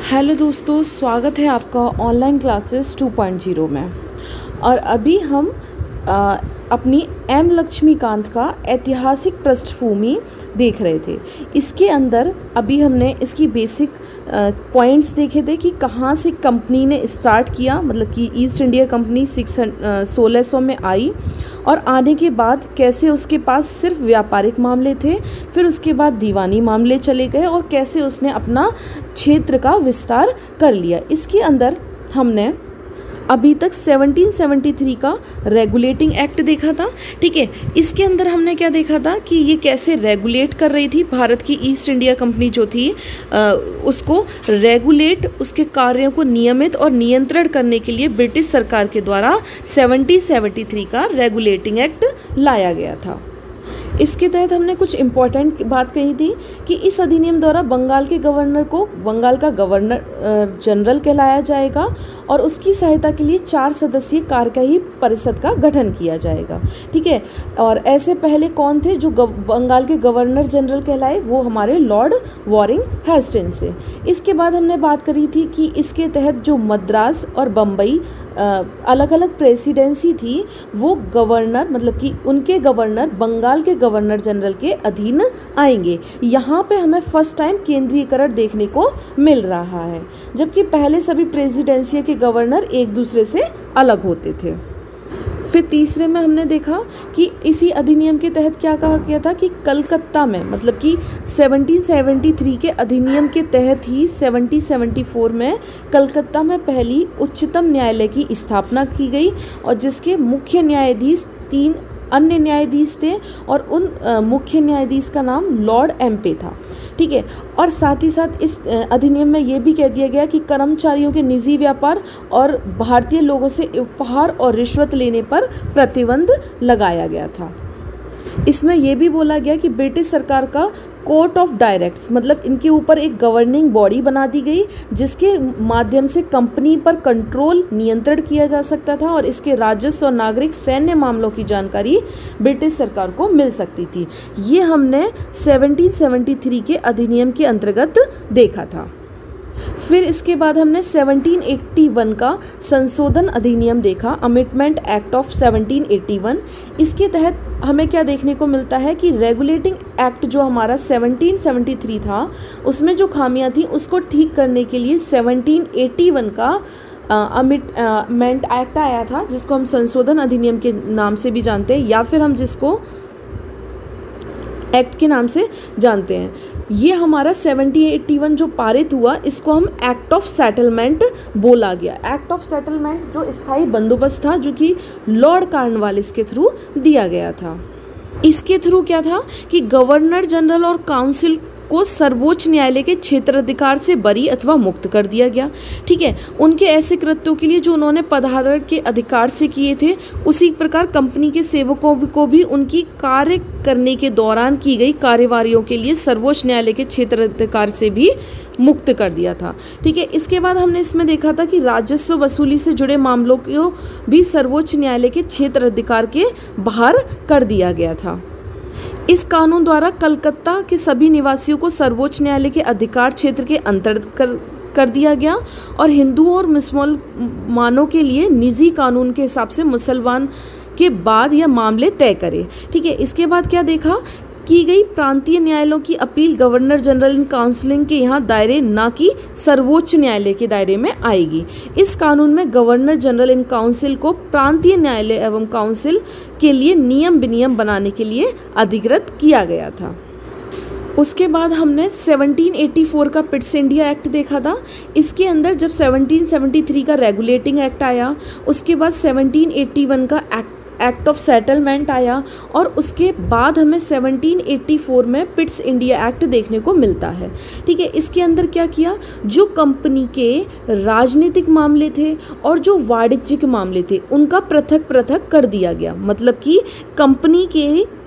Hello दोस्तों, स्वागत है आपका ऑनलाइन क्लासेस 2.0 में। और अभी हम अपनी एम लक्ष्मीकांत का ऐतिहासिक पृष्ठभूमि देख रहे थे। इसके अंदर अभी हमने इसकी बेसिक पॉइंट्स देखे थे कि कहाँ से कंपनी ने स्टार्ट किया, मतलब कि ईस्ट इंडिया कंपनी 1600 में आई और आने के बाद कैसे उसके पास सिर्फ व्यापारिक मामले थे, फिर उसके बाद दीवानी मामले चले गए और कैसे उसने अपना क्षेत्र का विस्तार कर लिया। इसके अंदर हमने अभी तक 1773 का रेगुलेटिंग एक्ट देखा था। ठीक है, इसके अंदर हमने क्या देखा था कि ये कैसे रेगुलेट कर रही थी भारत की ईस्ट इंडिया कंपनी जो थी, उसको रेगुलेट, उसके कार्यों को नियमित और नियंत्रण करने के लिए ब्रिटिश सरकार के द्वारा 1773 का रेगुलेटिंग एक्ट लाया गया था। इसके तहत हमने कुछ इम्पोर्टेंट बात कही थी कि इस अधिनियम द्वारा बंगाल के गवर्नर को बंगाल का गवर्नर जनरल कहलाया जाएगा और उसकी सहायता के लिए 4 सदस्यीय कार्यकारी परिषद का गठन किया जाएगा। ठीक है, और ऐसे पहले कौन थे जो बंगाल के गवर्नर जनरल कहलाए? वो हमारे लॉर्ड वॉरिंग हेस्टिंग्स से। इसके बाद हमने बात करी थी कि इसके तहत जो मद्रास और बम्बई अलग अलग प्रेसिडेंसी थी, वो गवर्नर, मतलब कि उनके गवर्नर बंगाल के गवर्नर जनरल के अधीन आएंगे। यहाँ पे हमें फर्स्ट टाइम केंद्रीयकरण देखने को मिल रहा है, जबकि पहले सभी प्रेसिडेंसी के गवर्नर एक दूसरे से अलग होते थे। फिर तीसरे में हमने देखा कि इसी अधिनियम के तहत क्या कहा गया था कि कलकत्ता में, मतलब कि 1773 के अधिनियम के तहत ही 1774 में कलकत्ता में पहली उच्चतम न्यायालय की स्थापना की गई और जिसके मुख्य न्यायाधीश 3 अन्य न्यायाधीश थे और उन मुख्य न्यायाधीश का नाम लॉर्ड एम्पे था। ठीक है, और साथ ही साथ इस अधिनियम में ये भी कह दिया गया कि कर्मचारियों के निजी व्यापार और भारतीय लोगों से उपहार और रिश्वत लेने पर प्रतिबंध लगाया गया था। इसमें यह भी बोला गया कि ब्रिटिश सरकार का कोर्ट ऑफ डायरेक्ट्स, मतलब इनके ऊपर एक गवर्निंग बॉडी बना दी गई जिसके माध्यम से कंपनी पर कंट्रोल, नियंत्रण किया जा सकता था और इसके राजस्व और नागरिक सैन्य मामलों की जानकारी ब्रिटिश सरकार को मिल सकती थी। ये हमने 1773 के अधिनियम के अंतर्गत देखा था। फिर इसके बाद हमने 1781 का संशोधन अधिनियम देखा, अमेंडमेंट एक्ट ऑफ 1781। इसके तहत हमें क्या देखने को मिलता है कि रेगुलेटिंग एक्ट जो हमारा 1773 था, उसमें जो खामियां थी उसको ठीक करने के लिए 1781 का अमेंडमेंट एक्ट आया था, जिसको हम संशोधन अधिनियम के नाम से भी जानते हैं या फिर हम जिसको एक्ट के नाम से जानते हैं। ये हमारा 1781 जो पारित हुआ, इसको हम एक्ट ऑफ सेटलमेंट बोला गया। एक्ट ऑफ सेटलमेंट जो स्थायी बंदोबस्त था, जो कि लॉर्ड कॉर्नवालिस के थ्रू दिया गया था। इसके थ्रू क्या था कि गवर्नर जनरल और काउंसिल को सर्वोच्च न्यायालय के क्षेत्राधिकार से बरी अथवा मुक्त कर दिया गया। ठीक है, उनके ऐसे कृत्यों के लिए जो उन्होंने पदाधिकार के अधिकार से किए थे, उसी प्रकार कंपनी के सेवकों को भी उनकी कार्य करने के दौरान की गई कार्यवाहियों के लिए सर्वोच्च न्यायालय के क्षेत्राधिकार से भी मुक्त कर दिया था। ठीक है, इसके बाद हमने इसमें देखा था कि राजस्व वसूली से जुड़े मामलों को भी सर्वोच्च न्यायालय के क्षेत्राधिकार के बाहर कर दिया गया था। इस कानून द्वारा कलकत्ता के सभी निवासियों को सर्वोच्च न्यायालय के अधिकार क्षेत्र के अंतर्गत कर दिया गया और हिंदुओं और मुसलमानों के लिए निजी कानून के हिसाब से मुसलमान के बाद यह मामले तय करे। ठीक है, इसके बाद क्या देखा की गई, प्रांतीय न्यायालयों की appeal governor general in counselling के यहाँ दायरे ना कि सर्वोच्च न्यायालय के दायरे में आएगी। इस कानून में गवर्नर जनरल इन काउंसिल को प्रांतीय न्यायालय एवं काउंसिल के लिए नियम विनियम बनाने के लिए अधिकृत किया गया था। उसके बाद हमने 1784 का पिट्स इंडिया एक्ट देखा था। इसके अंदर जब 1773 का रेगुलेटिंग एक्ट आया, उसके बाद 1781 का एक्ट ऑफ सेटलमेंट आया और उसके बाद हमें 1784 में पिट्स इंडिया एक्ट देखने को मिलता है। ठीक है, इसके अंदर क्या किया, जो कंपनी के राजनीतिक मामले थे और जो वाणिज्यिक मामले थे, उनका पृथक पृथक कर दिया गया। मतलब कि कंपनी के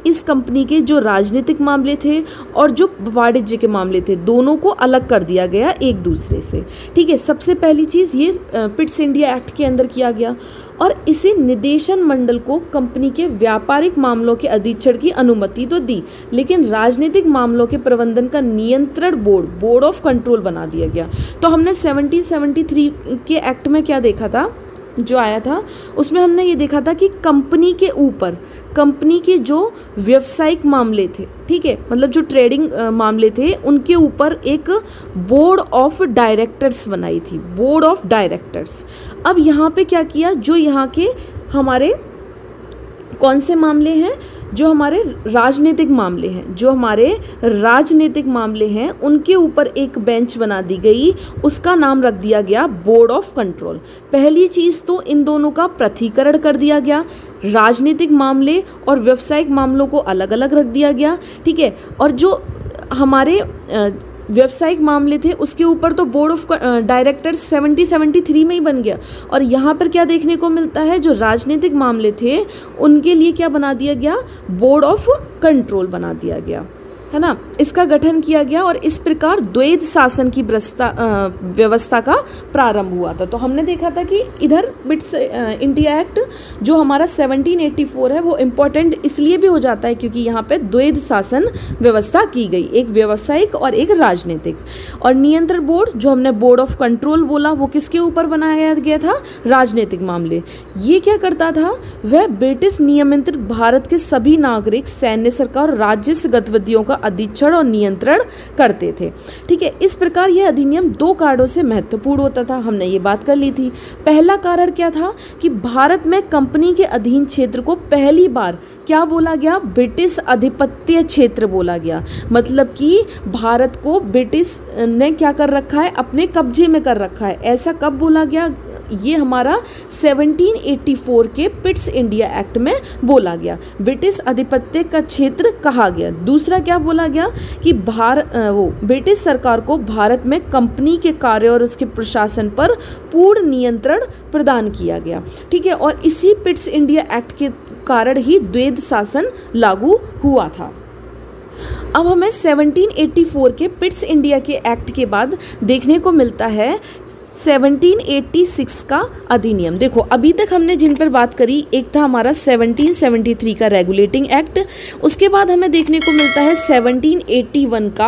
इस कंपनी के जो राजनीतिक मामले थे और जो वाणिज्य के मामले थे दोनों को अलग कर दिया गया एक दूसरे से। ठीक है, सबसे पहली चीज़ ये पिट्स इंडिया एक्ट के अंदर किया गया और इसे निदेशन मंडल को कंपनी के व्यापारिक मामलों के अधीक्षण की अनुमति तो दी, लेकिन राजनीतिक मामलों के प्रबंधन का नियंत्रण बोर्ड ऑफ कंट्रोल बना दिया गया। तो हमने 1773 के एक्ट में क्या देखा था, जो आया था उसमें हमने ये देखा था कि कंपनी के ऊपर कंपनी के जो व्यवसायिक मामले थे, ठीक है, मतलब जो ट्रेडिंग मामले थे उनके ऊपर एक बोर्ड ऑफ डायरेक्टर्स बनाई थी, बोर्ड ऑफ डायरेक्टर्स। अब यहाँ पे क्या किया, जो यहाँ के हमारे कौन से मामले हैं, जो हमारे राजनीतिक मामले हैं, जो हमारे राजनीतिक मामले हैं उनके ऊपर एक बेंच बना दी गई, उसका नाम रख दिया गया बोर्ड ऑफ कंट्रोल। पहली चीज़ तो इन दोनों का पृथकीकरण कर दिया गया, राजनीतिक मामले और व्यावसायिक मामलों को अलग अलग रख दिया गया। ठीक है, और जो हमारे व्यावसायिक मामले थे उसके ऊपर तो बोर्ड ऑफ डायरेक्टर्स 1773 में ही बन गया। और यहाँ पर क्या देखने को मिलता है, जो राजनीतिक मामले थे उनके लिए क्या बना दिया गया, बोर्ड ऑफ कंट्रोल बना दिया गया, है ना। इसका गठन किया गया और इस प्रकार द्वैध शासन की व्यवस्था का प्रारंभ हुआ था। तो हमने देखा था कि इधर पिट्स इंडिया एक्ट जो हमारा 1784 है वो इम्पोर्टेंट इसलिए भी हो जाता है क्योंकि यहाँ पे द्वैध शासन व्यवस्था की गई, एक व्यावसायिक और एक राजनीतिक। और नियंत्रण बोर्ड जो हमने बोर्ड ऑफ कंट्रोल बोला वो किसके ऊपर बनाया गया था, राजनीतिक मामले। ये क्या करता था, वह ब्रिटिश नियंत्रित भारत के सभी नागरिक, सैन्य, सरकार और राज्य गतिविधियों का अधीक्षण और नियंत्रण करते थे। ठीक है, इस प्रकार यह अधिनियम दो कारणों से महत्वपूर्ण होता था, हमने ये बात कर ली थी। पहला कारण क्या था कि भारत में कंपनी के अधीन क्षेत्र को पहली बार क्या बोला गया, ब्रिटिश अधिपत्य क्षेत्र बोला गया। मतलब कि भारत को ब्रिटिश ने क्या कर रखा है, अपने कब्जे में कर रखा है। ऐसा कब बोला गया, ये हमारा 1784 के पिट्स इंडिया एक्ट में बोला गया, ब्रिटिश अधिपत्य का क्षेत्र कहा गया। दूसरा क्या बोला गया कि ब्रिटिश सरकार को भारत में कंपनी के कार्य और उसके प्रशासन पर पूर्ण नियंत्रण प्रदान किया गया। ठीक है, और इसी पिट्स इंडिया एक्ट के कारण ही द्वैध शासन लागू हुआ था। अब हमें 1784 के पिट्स इंडिया के एक्ट के बाद देखने को मिलता है 1786 का अधिनियम। देखो अभी तक हमने जिन पर बात करी, एक था हमारा 1773 का रेगुलेटिंग एक्ट, उसके बाद हमें देखने को मिलता है 1781 का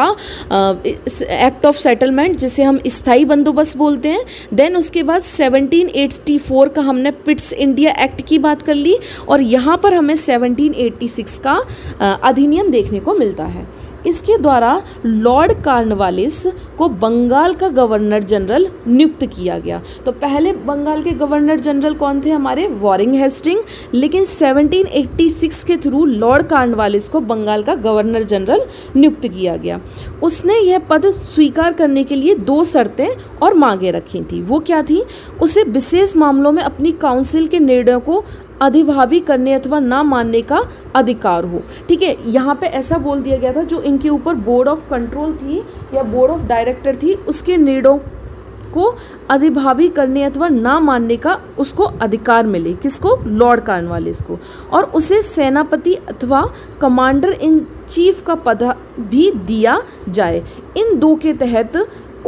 एक्ट ऑफ सेटलमेंट जिसे हम स्थायी बंदोबस्त बोलते हैं। देन उसके बाद 1784 का हमने पिट्स इंडिया एक्ट की बात कर ली और यहाँ पर हमें 1786 का अधिनियम देखने को मिलता है। इसके द्वारा लॉर्ड कॉर्नवालिस को बंगाल का गवर्नर जनरल नियुक्त किया गया। तो पहले बंगाल के गवर्नर जनरल कौन थे, हमारे वॉरिंग हेस्टिंग, लेकिन 1786 के थ्रू लॉर्ड कॉर्नवालिस को बंगाल का गवर्नर जनरल नियुक्त किया गया। उसने यह पद स्वीकार करने के लिए दो शर्तें और मांगे रखी थी। वो क्या थी, उसे विशेष मामलों में अपनी काउंसिल के निर्णयों को अधिभावी करने अथवा ना मानने का अधिकार हो। ठीक है, यहाँ पे ऐसा बोल दिया गया था जो इनके ऊपर बोर्ड ऑफ कंट्रोल थी या बोर्ड ऑफ डायरेक्टर थी, उसके निर्णयों को अधिभावी करने अथवा ना मानने का उसको अधिकार मिले। किसको, लॉर्ड कॉर्नवालिस को। और उसे सेनापति अथवा कमांडर इन चीफ का पद भी दिया जाए। इन दो के तहत,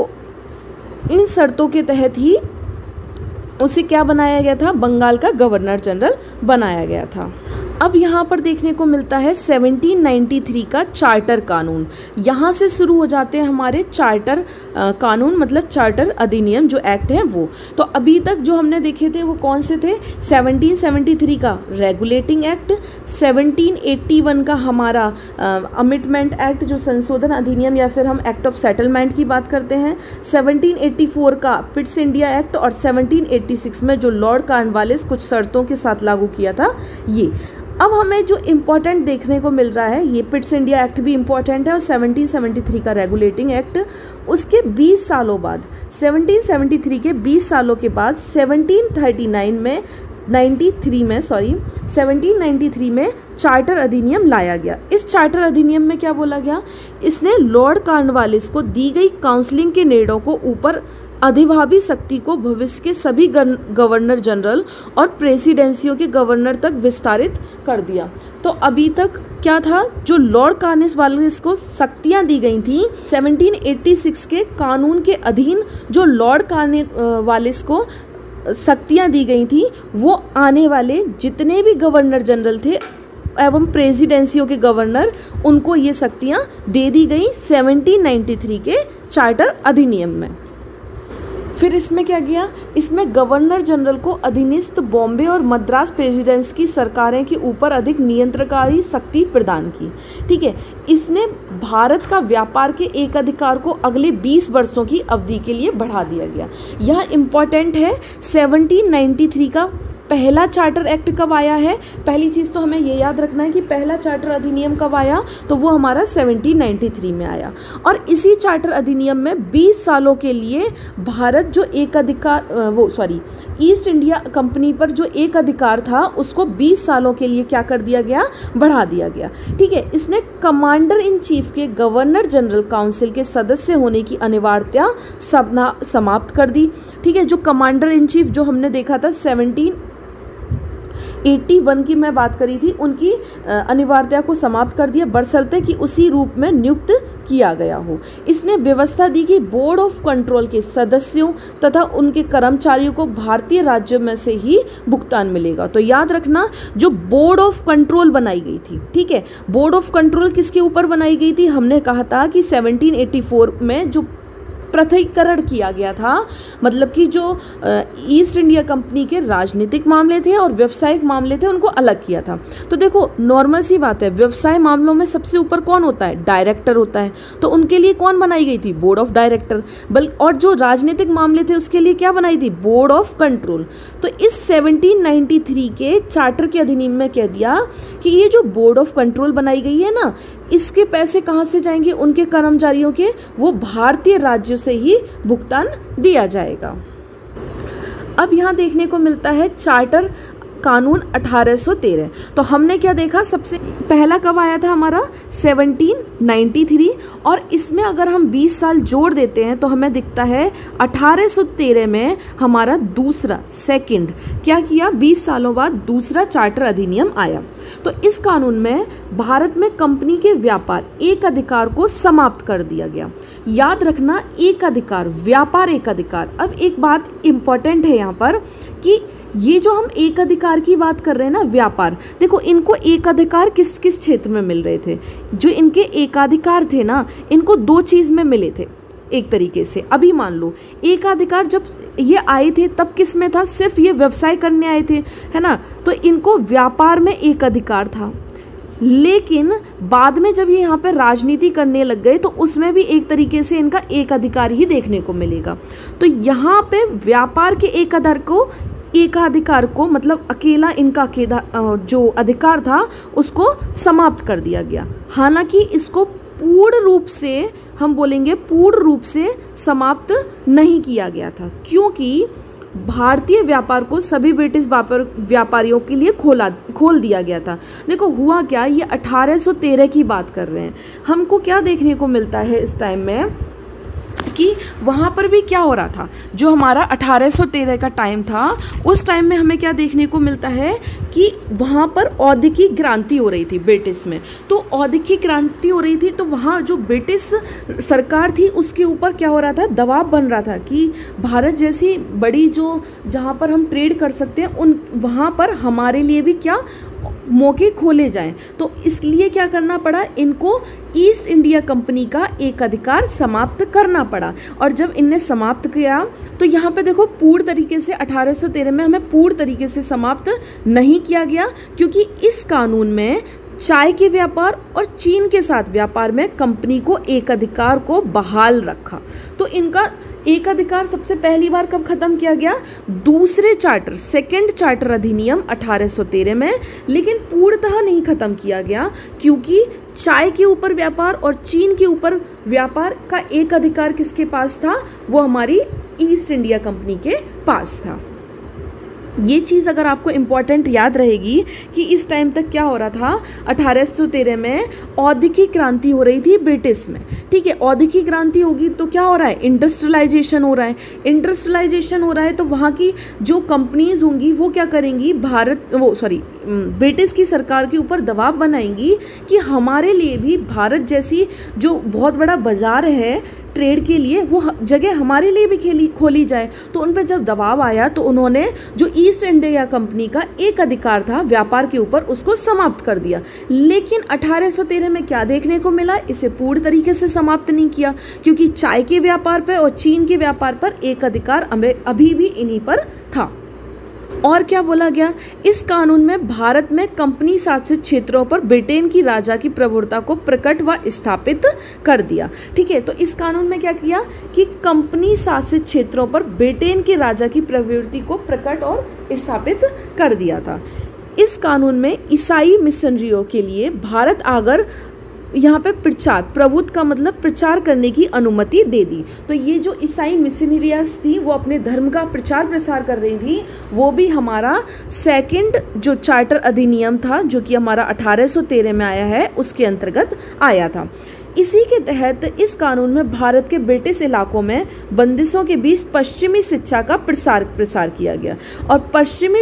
इन शर्तों के तहत ही उसे क्या बनाया गया था, बंगाल का गवर्नर जनरल बनाया गया था। अब यहाँ पर देखने को मिलता है 1793 का चार्टर कानून। यहाँ से शुरू हो जाते हैं हमारे चार्टर कानून, मतलब चार्टर अधिनियम जो एक्ट है वो। तो अभी तक जो हमने देखे थे वो कौन से थे, 1773 का रेगुलेटिंग एक्ट, 1781 का हमारा अमेंडमेंट एक्ट जो संशोधन अधिनियम या फिर हम एक्ट ऑफ सेटलमेंट की बात करते हैं, 1784 का पिट्स इंडिया एक्ट और 1786 में जो लॉर्ड कॉर्नवालिस कुछ शर्तों के साथ लागू किया था ये। अब हमें जो इम्पोर्टेंट देखने को मिल रहा है, ये पिट्स इंडिया एक्ट भी इम्पोर्टेंट है और 1773 का रेगुलेटिंग एक्ट, उसके 20 सालों बाद 1773 के 20 सालों के बाद 1793 में चार्टर अधिनियम लाया गया। इस चार्टर अधिनियम में क्या बोला गया, इसने लॉर्ड कॉर्नवालिस को दी गई काउंसलिंग के निर्णयों को ऊपर अधिभावी शक्ति को भविष्य के सभी गवर्नर जनरल और प्रेसिडेंसियों के गवर्नर तक विस्तारित कर दिया। तो अभी तक क्या था, जो लॉर्ड कॉर्नवालिस को शक्तियां दी गई थी 1786 के कानून के अधीन, जो लॉर्ड कॉर्नवालिस को शक्तियां दी गई थी वो आने वाले जितने भी गवर्नर जनरल थे एवं प्रेसिडेंसियों के गवर्नर, उनको ये शक्तियां दे दी गई 1793 के चार्टर अधिनियम में। फिर इसमें क्या किया, इसमें गवर्नर जनरल को अधीनस्थ बॉम्बे और मद्रास प्रेसिडेंसी की सरकारें के ऊपर अधिक नियंत्रणकारी शक्ति प्रदान की। ठीक है, इसने भारत का व्यापार के एक अधिकार को अगले 20 वर्षों की अवधि के लिए बढ़ा दिया गया। यह इम्पॉर्टेंट है। 1793 का पहला चार्टर एक्ट कब आया है, पहली चीज़ तो हमें ये याद रखना है कि पहला चार्टर अधिनियम कब आया, तो वो हमारा 1793 में आया। और इसी चार्टर अधिनियम में 20 सालों के लिए भारत जो एक अधिकार ईस्ट इंडिया कंपनी पर जो एक अधिकार था उसको 20 सालों के लिए क्या कर दिया गया, बढ़ा दिया गया। ठीक है, इसने कमांडर इन चीफ के गवर्नर जनरल काउंसिल के सदस्य होने की अनिवार्यता समाप्त कर दी। ठीक है, जो कमांडर इन चीफ जो हमने देखा था 1781 की मैं बात करी थी, उनकी अनिवार्यता को समाप्त कर दिया, बशर्ते कि उसी रूप में नियुक्त किया गया हो। इसने व्यवस्था दी कि बोर्ड ऑफ कंट्रोल के सदस्यों तथा उनके कर्मचारियों को भारतीय राज्यों में से ही भुगतान मिलेगा। तो याद रखना, जो बोर्ड ऑफ कंट्रोल बनाई गई थी, ठीक है, बोर्ड ऑफ कंट्रोल किसके ऊपर बनाई गई थी, हमने कहा था कि 1784 में जो पृथकीकरण किया गया था, मतलब कि जो ईस्ट इंडिया कंपनी के राजनीतिक मामले थे और व्यवसायिक मामले थे उनको अलग किया था। तो देखो नॉर्मल सी बात है, व्यवसाय मामलों में सबसे ऊपर कौन होता है, डायरेक्टर होता है, तो उनके लिए कौन बनाई गई थी, बोर्ड ऑफ डायरेक्टर। और जो राजनीतिक मामले थे उसके लिए क्या बनाई थी, बोर्ड ऑफ कंट्रोल। तो इस 1793 के चार्टर के अधिनियम में कह दिया कि ये जो बोर्ड ऑफ कंट्रोल बनाई गई है ना, इसके पैसे कहाँ से जाएंगे, उनके कर्मचारियों के, वो भारतीय राज्यों से ही भुगतान दिया जाएगा। अब यहाँ देखने को मिलता है चार्टर कानून 1813। तो हमने क्या देखा, सबसे पहला कब आया था हमारा 1793, और इसमें अगर हम 20 साल जोड़ देते हैं तो हमें दिखता है 1813 में हमारा दूसरा सेकंड क्या किया, 20 सालों बाद दूसरा चार्टर अधिनियम आया। तो इस कानून में भारत में कंपनी के व्यापार एक अधिकार को समाप्त कर दिया गया। याद रखना, एक अधिकार, व्यापार एक अधिकार। अब एक बात इंपॉर्टेंट है यहाँ पर कि ये जो हम एक अधिकार की बात कर रहे हैं ना, व्यापार, देखो इनको एक अधिकार किस किस क्षेत्र में मिल रहे थे, जो इनके एकाधिकार थे ना, इनको दो चीज़ में मिले थे एक तरीके से। अभी मान लो एकाधिकार जब ये आए थे तब किस में था, सिर्फ ये व्यवसाय करने आए थे, है ना, तो इनको व्यापार में एक अधिकार था। लेकिन बाद में जब ये यहाँ पर राजनीति करने लग गए तो उसमें भी एक तरीके से इनका एक अधिकार ही देखने को मिलेगा। तो यहाँ पे व्यापार के एकाधिकार को मतलब अकेला इनका जो अधिकार था उसको समाप्त कर दिया गया। हालांकि इसको पूर्ण रूप से, हम बोलेंगे पूर्ण रूप से समाप्त नहीं किया गया था, क्योंकि भारतीय व्यापार को सभी ब्रिटिश व्यापारियों के लिए खोल दिया गया था। देखो हुआ क्या, ये 1813 की बात कर रहे हैं, हमको क्या देखने को मिलता है इस टाइम में कि वहाँ पर भी क्या हो रहा था, जो हमारा 1813 का टाइम था, उस टाइम में हमें क्या देखने को मिलता है कि वहाँ पर औद्योगिक क्रांति हो रही थी ब्रिटिश में। तो औद्योगिक क्रांति हो रही थी तो वहाँ जो ब्रिटिश सरकार थी उसके ऊपर क्या हो रहा था, दबाव बन रहा था कि भारत जैसी बड़ी जो जहाँ पर हम ट्रेड कर सकते हैं उन वहाँ पर हमारे लिए भी क्या मौके खोले जाएं। तो इसलिए क्या करना पड़ा, इनको ईस्ट इंडिया कंपनी का एक अधिकार समाप्त करना पड़ा। और जब इनने समाप्त किया तो यहाँ पे देखो पूर्ण तरीके से 1813 में हमें पूर्ण तरीके से समाप्त नहीं किया गया, क्योंकि इस कानून में चाय के व्यापार और चीन के साथ व्यापार में कंपनी को एक अधिकार को बहाल रखा। तो इनका एक अधिकार सबसे पहली बार कब खत्म किया गया, दूसरे चार्टर, सेकंड चार्टर अधिनियम 1813 में, लेकिन पूर्णतः नहीं खत्म किया गया, क्योंकि चाय के ऊपर व्यापार और चीन के ऊपर व्यापार का एक अधिकार किसके पास था, वो हमारी ईस्ट इंडिया कंपनी के पास था। ये चीज़ अगर आपको इम्पॉर्टेंट याद रहेगी कि इस टाइम तक क्या हो रहा था, 1813 में औद्योगिक क्रांति हो रही थी ब्रिटिश में, ठीक है। औद्योगिक क्रांति होगी तो क्या हो रहा है, इंडस्ट्रियलाइजेशन हो रहा है। इंडस्ट्रियलाइजेशन हो रहा है तो वहाँ की जो कंपनीज होंगी वो क्या करेंगी, ब्रिटिश की सरकार के ऊपर दबाव बनाएंगी कि हमारे लिए भी भारत जैसी जो बहुत बड़ा बाजार है ट्रेड के लिए, वो जगह हमारे लिए भी खोली जाए। तो उन पर जब दबाव आया तो उन्होंने जो ईस्ट इंडिया कंपनी का एक अधिकार था व्यापार के ऊपर, उसको समाप्त कर दिया। लेकिन 1813 में क्या देखने को मिला, इसे पूर्ण तरीके से समाप्त नहीं किया, क्योंकि चाय के व्यापार पर और चीन के व्यापार पर एक अधिकार अभी भी इन्हीं पर था। और क्या बोला गया, इस कानून में भारत में कंपनी शासित क्षेत्रों पर ब्रिटेन की राजा की प्रभुता को प्रकट व स्थापित कर दिया, ठीक है। तो इस कानून में क्या किया कि कंपनी शासित क्षेत्रों पर ब्रिटेन के राजा की प्रवृत्ति को प्रकट और स्थापित कर दिया था। इस कानून में ईसाई मिशनरियों के लिए भारत आगर यहाँ पे प्रभुत्व का मतलब प्रचार करने की अनुमति दे दी। तो ये जो ईसाई मिशनरियाज थी वो अपने धर्म का प्रचार प्रसार कर रही थी, वो भी हमारा सेकंड जो चार्टर अधिनियम था जो कि हमारा 1813 में आया है, उसके अंतर्गत आया था। इसी के तहत इस कानून में भारत के ब्रिटिश इलाकों में बंदिशों के बीच पश्चिमी शिक्षा का प्रसार किया गया। और पश्चिमी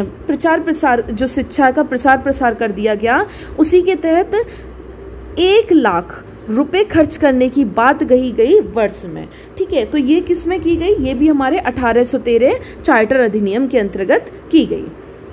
जो शिक्षा का प्रसार कर दिया गया, उसी के तहत 1 लाख रुपए खर्च करने की बात कही गई वर्ष में, ठीक है। तो ये किस में की गई, ये भी हमारे 1813 चार्टर अधिनियम के अंतर्गत की गई।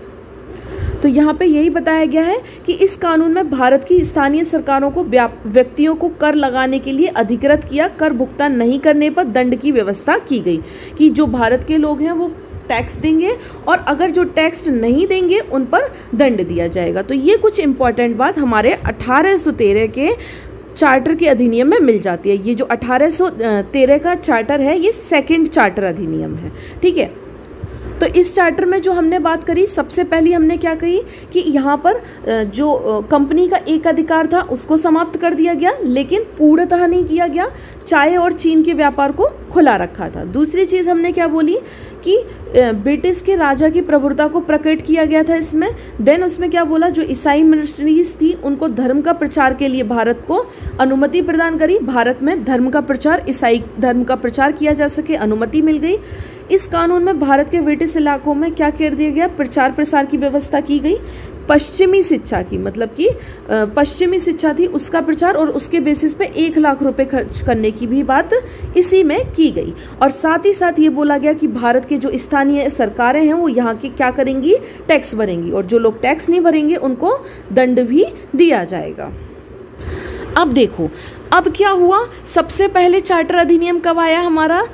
तो यहाँ पे यही बताया गया है कि इस कानून में भारत की स्थानीय सरकारों को व्यक्तियों को कर लगाने के लिए अधिकृत किया, कर भुगतान नहीं करने पर दंड की व्यवस्था की गई कि जो भारत के लोग हैं वो टैक्स देंगे और अगर जो टैक्स नहीं देंगे उन पर दंड दिया जाएगा। तो ये कुछ इंपॉर्टेंट बात हमारे 1813 के चार्टर के अधिनियम में मिल जाती है। ये जो 1813 का चार्टर है ये सेकंड चार्टर अधिनियम है, ठीक है। तो इस चार्टर में जो हमने बात करी, सबसे पहले हमने क्या कही कि यहाँ पर जो कंपनी का एक अधिकार था उसको समाप्त कर दिया गया, लेकिन पूर्णतः नहीं किया गया। चाय और चीन के व्यापार को खुला रखा था। दूसरी चीज़ हमने क्या बोली कि ब्रिटिश के राजा की प्रभुता को प्रकट किया गया था इसमें। देन उसमें क्या बोला, जो ईसाई मिशनरीज थी उनको धर्म का प्रचार के लिए भारत को अनुमति प्रदान करी। भारत में धर्म का प्रचार, ईसाई धर्म का प्रचार किया जा सके, अनुमति मिल गई। इस कानून में भारत के ब्रिटिश इलाकों में क्या कर दिया गया, प्रचार प्रसार की व्यवस्था की गई। पश्चिमी शिक्षा की मतलब कि पश्चिमी शिक्षा थी उसका प्रचार, और उसके बेसिस पे 1 लाख रुपए खर्च करने की भी बात इसी में की गई। और साथ ही साथ ये बोला गया कि भारत के जो स्थानीय सरकारें हैं वो यहाँ की क्या करेंगी, टैक्स भरेंगी, और जो लोग टैक्स नहीं भरेंगे उनको दंड भी दिया जाएगा। अब देखो अब क्या हुआ, सबसे पहले चार्टर अधिनियम कब आया हमारा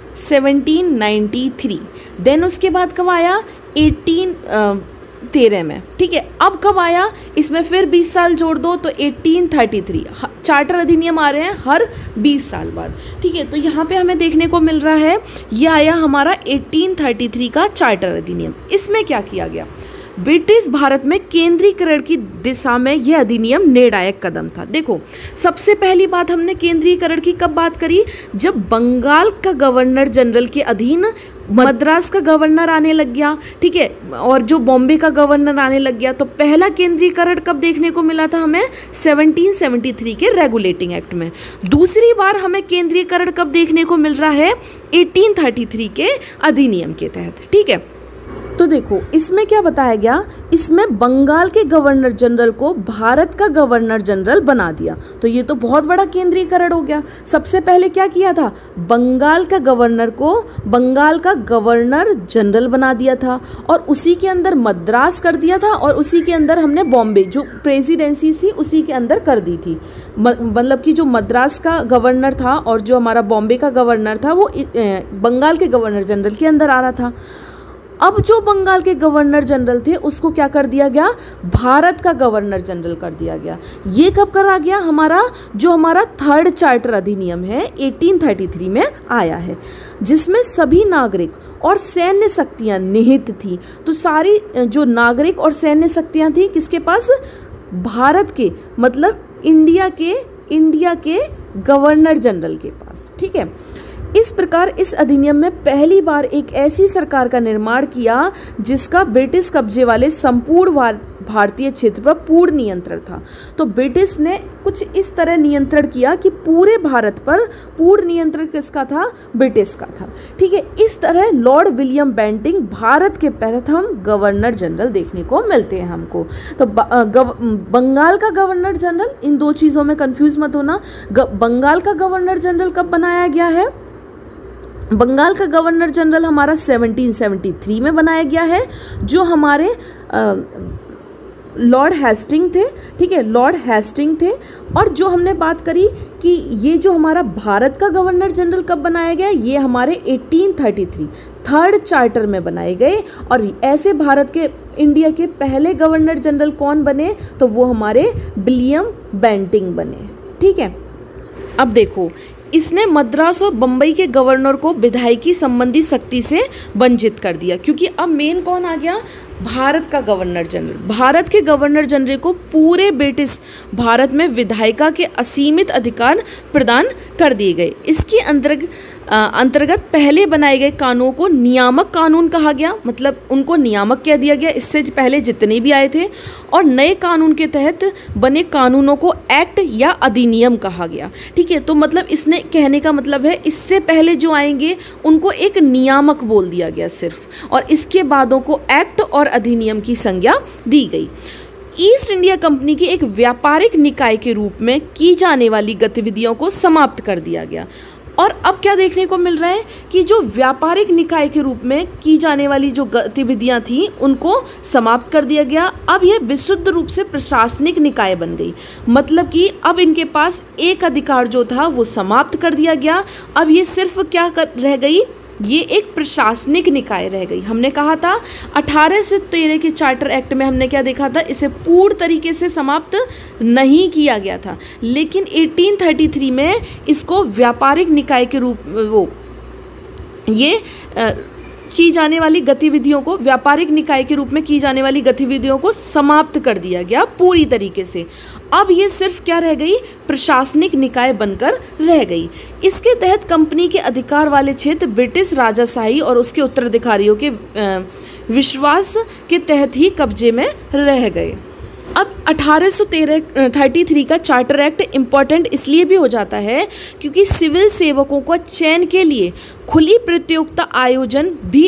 1793, देन उसके बाद कब आया 1813 में, ठीक है। अब कब आया, इसमें फिर 20 साल जोड़ दो तो 1833। चार्टर अधिनियम आ रहे हैं हर 20 साल बाद, ठीक है। तो यहाँ पे हमें देखने को मिल रहा है ये आया हमारा 1833 का चार्टर अधिनियम। इसमें क्या किया गया, ब्रिटिश भारत में केंद्रीकरण की दिशा में यह अधिनियम निर्णायक कदम था। देखो सबसे पहली बात हमने केंद्रीकरण की कब बात करी, जब बंगाल का गवर्नर जनरल के अधीन मद्रास का गवर्नर आने लग गया, ठीक है, और जो बॉम्बे का गवर्नर आने लग गया। तो पहला केंद्रीकरण कब देखने को मिला था हमें 1773 के रेगुलेटिंग एक्ट में। दूसरी बार हमें केंद्रीकरण कब देखने को मिल रहा है 1833 के अधिनियम के तहत, ठीक है। तो देखो इसमें क्या बताया गया, इसमें बंगाल के गवर्नर जनरल को भारत का गवर्नर जनरल बना दिया। तो ये तो बहुत बड़ा केंद्रीकरण हो गया। सबसे पहले क्या किया था, बंगाल का गवर्नर को बंगाल का गवर्नर जनरल बना दिया था, और उसी के अंदर मद्रास कर दिया था, और उसी के अंदर हमने बॉम्बे जो प्रेसिडेंसी थी उसी के अंदर कर दी थी। मतलब कि जो मद्रास का गवर्नर था और जो हमारा बॉम्बे का गवर्नर था वो बंगाल के गवर्नर जनरल के अंदर आ रहा था। अब जो बंगाल के गवर्नर जनरल थे उसको क्या कर दिया गया, भारत का गवर्नर जनरल कर दिया गया। ये कब करा गया, हमारा थर्ड चार्टर अधिनियम है 1833 में आया है, जिसमें सभी नागरिक और सैन्य शक्तियां निहित थी। तो सारी जो नागरिक और सैन्य शक्तियां थी किसके पास, भारत के मतलब इंडिया के गवर्नर जनरल के पास, ठीक है। इस प्रकार इस अधिनियम में पहली बार एक ऐसी सरकार का निर्माण किया जिसका ब्रिटिश कब्जे वाले संपूर्ण भारतीय क्षेत्र पर पूर्ण नियंत्रण था। तो ब्रिटिश ने कुछ इस तरह नियंत्रण किया कि पूरे भारत पर पूर्ण नियंत्रण किसका था? ब्रिटिश का था। ठीक है, इस तरह लॉर्ड विलियम बेंटिंक भारत के प्रथम गवर्नर जनरल देखने को मिलते हैं हमको। तो बंगाल का गवर्नर जनरल, इन दो चीज़ों में कंफ्यूज मत होना। बंगाल का गवर्नर जनरल कब बनाया गया है? बंगाल का गवर्नर जनरल हमारा 1773 में बनाया गया है, जो हमारे लॉर्ड हेस्टिंग थे। ठीक है, लॉर्ड हेस्टिंग थे। और जो हमने बात करी कि ये जो हमारा भारत का गवर्नर जनरल कब बनाया गया, ये हमारे 1833 थर्ड चार्टर में बनाए गए। और ऐसे भारत के, इंडिया के पहले गवर्नर जनरल कौन बने? तो वो हमारे विलियम बेंटिंक बने। ठीक है, अब देखो, इसने मद्रास और बम्बई के गवर्नर को विधायकी संबंधी शक्ति से वंचित कर दिया, क्योंकि अब मेन कौन आ गया? भारत का गवर्नर जनरल। भारत के गवर्नर जनरल को पूरे ब्रिटिश भारत में विधायिका के असीमित अधिकार प्रदान कर दिए गए। इसके अंतर्गत पहले बनाए गए कानूनों को नियामक कानून कहा गया, मतलब उनको नियामक कह दिया गया, इससे पहले जितने भी आए थे। और नए कानून के तहत बने कानूनों को एक्ट या अधिनियम कहा गया। ठीक है, तो मतलब इसने कहने का मतलब है इससे पहले जो आएंगे उनको एक नियामक बोल दिया गया सिर्फ, और इसके बादों को एक्ट और अधिनियम की संज्ञा दी गई। ईस्ट इंडिया कंपनी की एक व्यापारिक निकाय के रूप में की जाने वाली गतिविधियों को समाप्त कर दिया गया। और अब क्या देखने को मिल रहा है कि जो व्यापारिक निकाय के रूप में की जाने वाली जो गतिविधियां थी उनको समाप्त कर दिया गया। अब यह विशुद्ध रूप से प्रशासनिक निकाय बन गई, मतलब कि अब इनके पास एक अधिकार जो था वो समाप्त कर दिया गया। अब ये सिर्फ क्या रह गई? ये एक प्रशासनिक निकाय रह गई। हमने कहा था 18 से 13 के चार्टर एक्ट में हमने क्या देखा था? इसे पूर्ण तरीके से समाप्त नहीं किया गया था, लेकिन 1833 में इसको व्यापारिक निकाय के रूप की जाने वाली गतिविधियों को, व्यापारिक निकाय के रूप में की जाने वाली गतिविधियों को समाप्त कर दिया गया पूरी तरीके से। अब ये सिर्फ क्या रह गई? प्रशासनिक निकाय बनकर रह गई। इसके तहत कंपनी के अधिकार वाले क्षेत्र ब्रिटिश राजाशाही और उसके उत्तराधिकारियों के विश्वास के तहत ही कब्जे में रह गए। अब 1833 का चार्टर एक्ट इम्पॉर्टेंट इसलिए भी हो जाता है क्योंकि सिविल सेवकों को चयन के लिए खुली प्रतियोगिता आयोजन भी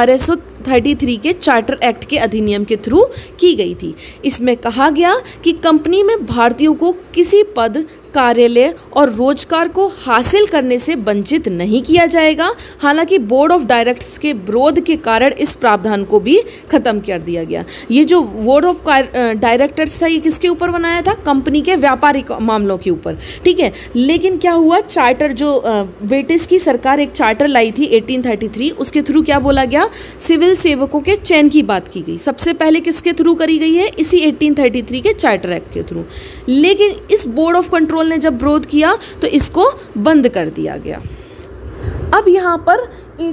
1833 के चार्टर एक्ट के अधिनियम के थ्रू की गई थी। इसमें कहा गया कि कंपनी में भारतीयों को किसी पद, कार्यालय और रोजगार को हासिल करने से वंचित नहीं किया जाएगा। हालांकि बोर्ड ऑफ डायरेक्टर्स के विरोध के कारण इस प्रावधान को भी खत्म कर दिया गया। ये जो बोर्ड ऑफ डायरेक्टर्स था ये किसके ऊपर बनाया था? कंपनी के व्यापारिक मामलों के ऊपर। ठीक है, लेकिन क्या हुआ? चार्टर जो ब्रिटिश की सरकार एक चार्टर लाई थी 1833, उसके थ्रू क्या बोला गया? सिविल सेवकों के चयन की बात की गई। सबसे पहले किसके थ्रू करी गई है? इसी 1833 के चार्टर एक्ट के थ्रू। लेकिन इस बोर्ड ऑफ कंट्रोल ने जब विरोध किया तो इसको बंद कर दिया गया। अब यहाँ पर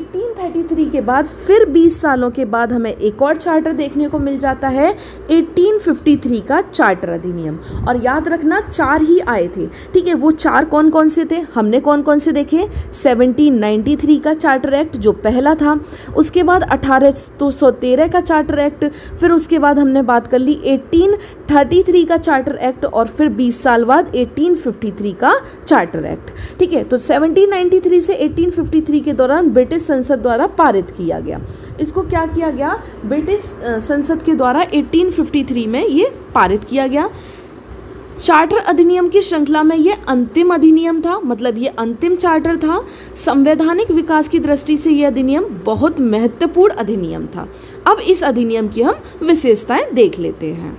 1833 के बाद फिर 20 सालों के बाद हमें एक और चार्टर देखने को मिल जाता है, 1853 का चार्टर अधिनियम। और याद रखना 4 ही आए थे। ठीक है, वो 4 कौन कौन से थे? हमने कौन कौन से देखे? 1793 का चार्टर एक्ट जो पहला था, उसके बाद 1813 का चार्टर एक्ट, फिर उसके बाद हमने बात कर ली 1833 का चार्टर एक्ट, और फिर 20 साल बाद 1853 का चार्टर एक्ट। ठीक है, तो 1793 से 1853 के दौरान ब्रिटिश संसद द्वारा पारित किया गया। इसको क्या किया गया? ब्रिटिश संसद के द्वारा 1853 में ये पारित किया गया। चार्टर अधिनियम की श्रृंखला में ये अंतिम अधिनियम था, मतलब ये अंतिम चार्टर था। संवैधानिक विकास की दृष्टि से यह अधिनियम बहुत महत्वपूर्ण अधिनियम था। अब इस अधिनियम की हम विशेषताएं देख लेते हैं।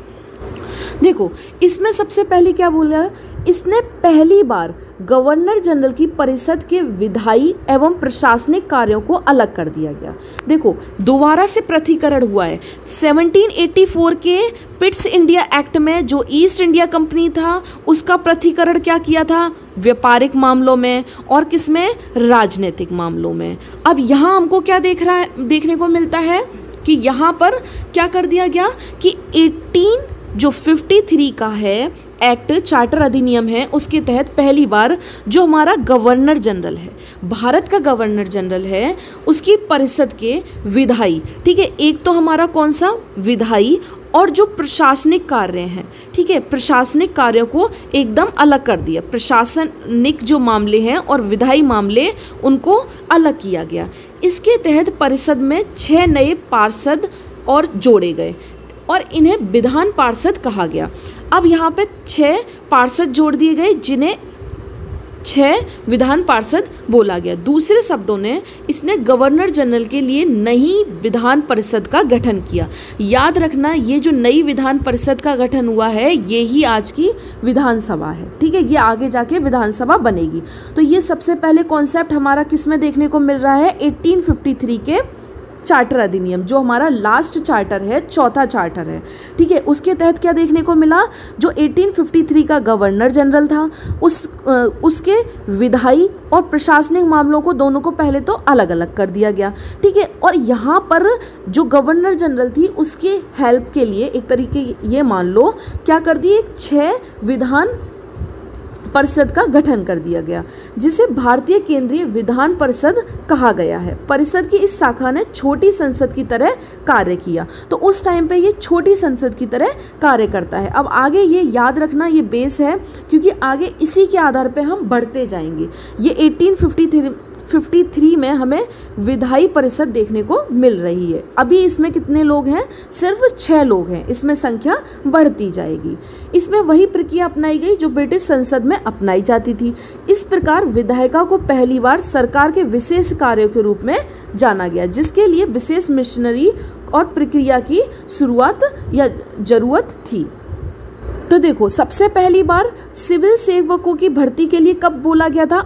देखो, इसमें सबसे पहले क्या बोला? इसने पहली बार गवर्नर जनरल की परिषद के विधायी एवं प्रशासनिक कार्यों को अलग कर दिया गया। देखो, दोबारा से पृथकीकरण हुआ है। 1784 के पिट्स इंडिया एक्ट में जो ईस्ट इंडिया कंपनी था उसका पृथकीकरण क्या किया था? व्यापारिक मामलों में और किसमें? राजनीतिक मामलों में। अब यहाँ हमको क्या देखने को मिलता है कि यहाँ पर क्या कर दिया गया कि 53 का है, एक्ट चार्टर अधिनियम है उसके तहत पहली बार जो हमारा गवर्नर जनरल है, भारत का गवर्नर जनरल है, उसकी परिषद के विधायी, ठीक है, एक तो हमारा कौन सा विधायी और जो प्रशासनिक कार्य हैं, ठीक है, प्रशासनिक कार्यों को एकदम अलग कर दिया। प्रशासनिक जो मामले हैं और विधायी मामले उनको अलग किया गया। इसके तहत परिषद में 6 नए पार्षद और जोड़े गए और इन्हें विधान पार्षद कहा गया। अब यहाँ पे 6 पार्षद जोड़ दिए गए जिन्हें 6 विधान पार्षद बोला गया। दूसरे शब्दों ने इसने गवर्नर जनरल के लिए नई विधान परिषद का गठन किया। याद रखना ये जो नई विधान परिषद का गठन हुआ है ये ही आज की विधानसभा है, ठीक है, ये आगे जाके विधानसभा बनेगी। तो ये सबसे पहले कॉन्सेप्ट हमारा किस में देखने को मिल रहा है, 1853 के चार्टर अधिनियम, जो हमारा लास्ट चार्टर है, चौथा चार्टर है, ठीक है। उसके तहत क्या देखने को मिला, जो 1853 का गवर्नर जनरल था उसके विधायी और प्रशासनिक मामलों को दोनों को पहले तो अलग अलग कर दिया गया, ठीक है। और यहाँ पर जो गवर्नर जनरल थी उसके हेल्प के लिए एक तरीके ये मान लो क्या कर दिए, 6 विधान परिषद का गठन कर दिया गया जिसे भारतीय केंद्रीय विधान परिषद कहा गया है। परिषद की इस शाखा ने छोटी संसद की तरह कार्य किया, तो उस टाइम पे ये छोटी संसद की तरह कार्य करता है। अब आगे ये याद रखना, ये बेस है क्योंकि आगे इसी के आधार पे हम बढ़ते जाएंगे। ये 1853 में हमें विधायी परिषद देखने को मिल रही है। अभी इसमें कितने लोग हैं, सिर्फ 6 लोग हैं, इसमें संख्या बढ़ती जाएगी। इसमें वही प्रक्रिया अपनाई गई जो ब्रिटिश संसद में अपनाई जाती थी। इस प्रकार विधायिका को पहली बार सरकार के विशेष कार्यों के रूप में जाना गया, जिसके लिए विशेष मिशनरी और प्रक्रिया की शुरुआत या जरूरत थी। तो देखो, सबसे पहली बार सिविल सेवकों की भर्ती के लिए कब बोला गया था,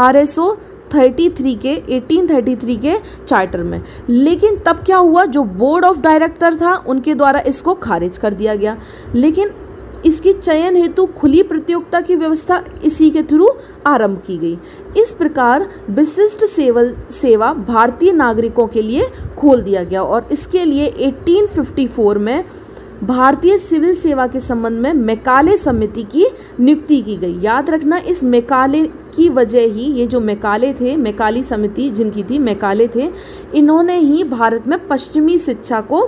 1833 के चार्टर में। लेकिन तब क्या हुआ, जो बोर्ड ऑफ डायरेक्टर था उनके द्वारा इसको खारिज कर दिया गया। लेकिन इसकी चयन हेतु खुली प्रतियोगिता की व्यवस्था इसी के थ्रू आरंभ की गई। इस प्रकार विशिष्ट सेवा भारतीय नागरिकों के लिए खोल दिया गया और इसके लिए 1854 में भारतीय सिविल सेवा के संबंध में मैकाले समिति की नियुक्ति की गई। याद रखना, इस मैकाले की वजह ही ये जो मैकाले थे, मैकाली समिति जिनकी थी, मैकाले थे, इन्होंने ही भारत में पश्चिमी शिक्षा को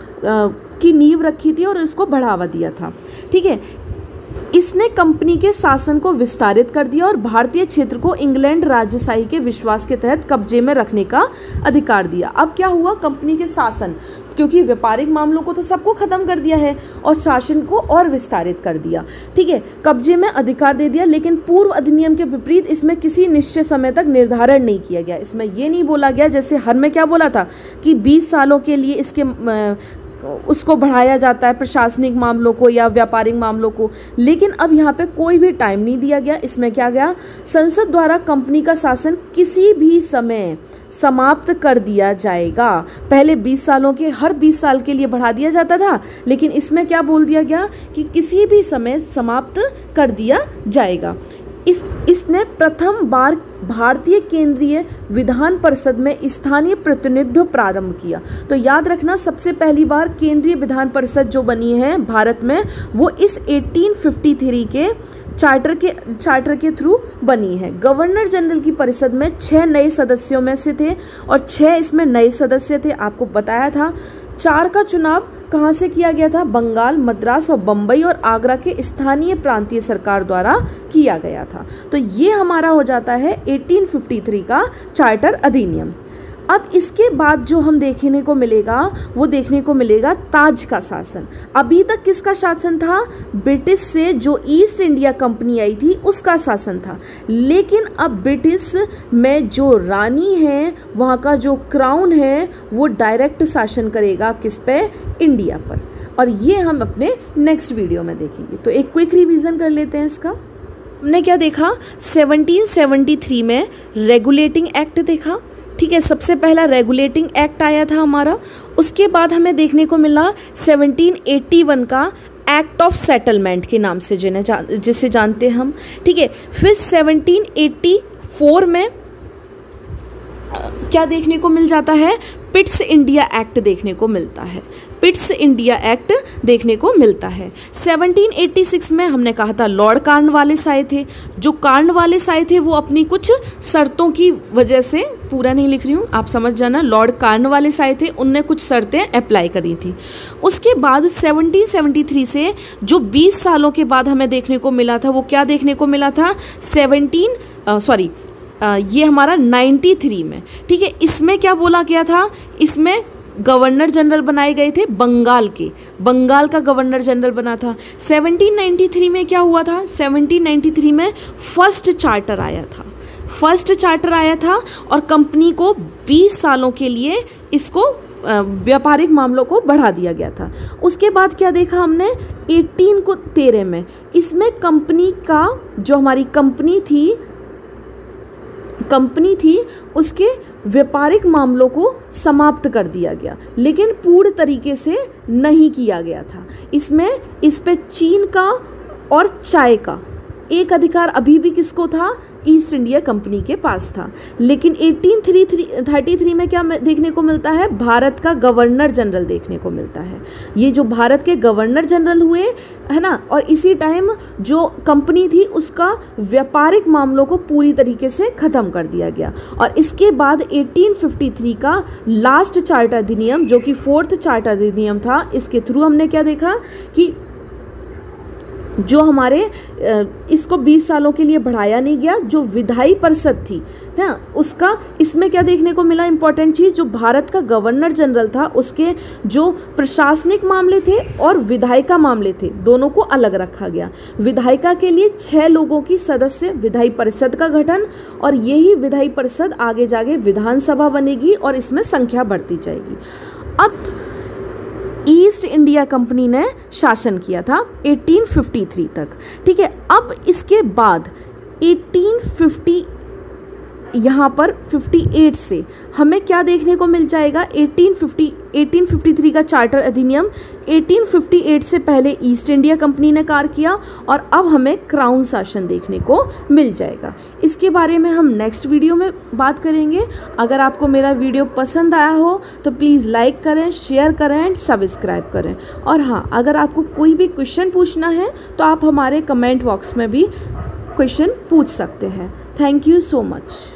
की नींव रखी थी और इसको बढ़ावा दिया था, ठीक है। इसने कंपनी के शासन को विस्तारित कर दिया और भारतीय क्षेत्र को इंग्लैंड राजशाही के विश्वास के तहत कब्जे में रखने का अधिकार दिया। अब क्या हुआ, कंपनी के शासन, क्योंकि व्यापारिक मामलों को तो सबको खत्म कर दिया है और शासन को और विस्तारित कर दिया, ठीक है, कब्जे में अधिकार दे दिया। लेकिन पूर्व अधिनियम के विपरीत इसमें किसी निश्चित समय तक निर्धारण नहीं किया गया। इसमें ये नहीं बोला गया, जैसे हर में क्या बोला था कि 20 सालों के लिए इसके उसको बढ़ाया जाता है, प्रशासनिक मामलों को या व्यापारिक मामलों को। लेकिन अब यहाँ पे कोई भी टाइम नहीं दिया गया। इसमें क्या गया, संसद द्वारा कंपनी का शासन किसी भी समय समाप्त कर दिया जाएगा। पहले 20 सालों के, हर 20 साल के लिए बढ़ा दिया जाता था, लेकिन इसमें क्या बोल दिया गया कि किसी भी समय समाप्त कर दिया जाएगा। इसने प्रथम बार भारतीय केंद्रीय विधान परिषद में स्थानीय प्रतिनिधित्व प्रारंभ किया। तो याद रखना, सबसे पहली बार केंद्रीय विधान परिषद जो बनी है भारत में, वो इस 1853 के चार्टर के थ्रू बनी है। गवर्नर जनरल की परिषद में 6 नए सदस्यों में से थे और 6 इसमें नए सदस्य थे। आपको बताया था 4 का चुनाव कहाँ से किया गया था, बंगाल, मद्रास और बम्बई और आगरा के स्थानीय प्रांतीय सरकार द्वारा किया गया था। तो ये हमारा हो जाता है 1853 का चार्टर अधिनियम। अब इसके बाद जो हम देखने को मिलेगा, वो देखने को मिलेगा ताज का शासन। अभी तक किसका शासन था, ब्रिटिश से जो ईस्ट इंडिया कंपनी आई थी उसका शासन था। लेकिन अब ब्रिटिश में जो रानी है, वहाँ का जो क्राउन है, वो डायरेक्ट शासन करेगा किस पे, इंडिया पर। और ये हम अपने नेक्स्ट वीडियो में देखेंगे। तो एक क्विक रिवीजन कर लेते हैं इसका। हमने क्या देखा, 1773 में रेगुलेटिंग एक्ट देखा, ठीक है, सबसे पहला रेगुलेटिंग एक्ट आया था हमारा। उसके बाद हमें देखने को मिला 1781 का एक्ट ऑफ सेटलमेंट के नाम से जिसे जानते हैं हम, ठीक है। फिर 1784 में क्या देखने को मिल जाता है, पिट्स इंडिया एक्ट देखने को मिलता है। पिट्स इंडिया एक्ट देखने को मिलता है। 1786 में हमने कहा था लॉर्ड कॉर्नवालिस आए थे। जो कॉर्नवालिस आए थे वो अपनी कुछ शर्तों की वजह से, पूरा नहीं लिख रही हूँ आप समझ जाना, लॉर्ड कॉर्नवालिस आए थे, उनने कुछ शर्तें अप्लाई करी थी। उसके बाद 1773 से जो 20 सालों के बाद हमें देखने को मिला था वो क्या देखने को मिला था, ये हमारा 93 में, ठीक है। इसमें क्या बोला गया था, इसमें गवर्नर जनरल बनाए गए थे बंगाल के, बंगाल का गवर्नर जनरल बना था। 1793 में क्या हुआ था, 1793 में फर्स्ट चार्टर आया था, फर्स्ट चार्टर आया था और कंपनी को 20 सालों के लिए इसको व्यापारिक मामलों को बढ़ा दिया गया था। उसके बाद क्या देखा हमने, 1813 में इसमें कंपनी का, जो हमारी कंपनी थी उसके व्यापारिक मामलों को समाप्त कर दिया गया, लेकिन पूर्ण तरीके से नहीं किया गया था। इस पे चीन का और चाय का एक अधिकार अभी भी किसको था, ईस्ट इंडिया कंपनी के पास था। लेकिन 1833 में क्या देखने को मिलता है, भारत का गवर्नर जनरल देखने को मिलता है। ये जो भारत के गवर्नर जनरल हुए है ना, और इसी टाइम जो कंपनी थी उसका व्यापारिक मामलों को पूरी तरीके से ख़त्म कर दिया गया। और इसके बाद 1853 का लास्ट चार्टर अधिनियम, जो कि 4th चार्टर अधिनियम था, इसके थ्रू हमने क्या देखा कि जो हमारे इसको 20 सालों के लिए बढ़ाया नहीं गया, जो विधायी परिषद थी ना उसका, इसमें क्या देखने को मिला इंपॉर्टेंट चीज़, जो भारत का गवर्नर जनरल था उसके जो प्रशासनिक मामले थे और विधायिका मामले थे, दोनों को अलग रखा गया। विधायिका के लिए 6 लोगों की सदस्य विधायी परिषद का गठन, और यही विधायी परिषद आगे जाके विधानसभा बनेगी और इसमें संख्या बढ़ती जाएगी। अब ईस्ट इंडिया कंपनी ने शासन किया था 1853 तक, ठीक है। अब इसके बाद 58 से हमें क्या देखने को मिल जाएगा, 1853 का चार्टर अधिनियम। 1858 से पहले ईस्ट इंडिया कंपनी ने कार्य किया और अब हमें क्राउन शासन देखने को मिल जाएगा। इसके बारे में हम नेक्स्ट वीडियो में बात करेंगे। अगर आपको मेरा वीडियो पसंद आया हो तो प्लीज़ लाइक करें, शेयर करें एंड सब्सक्राइब करें। और हाँ, अगर आपको कोई भी क्वेश्चन पूछना है तो आप हमारे कमेंट बॉक्स में भी क्वेश्चन पूछ सकते हैं। Thank you so much.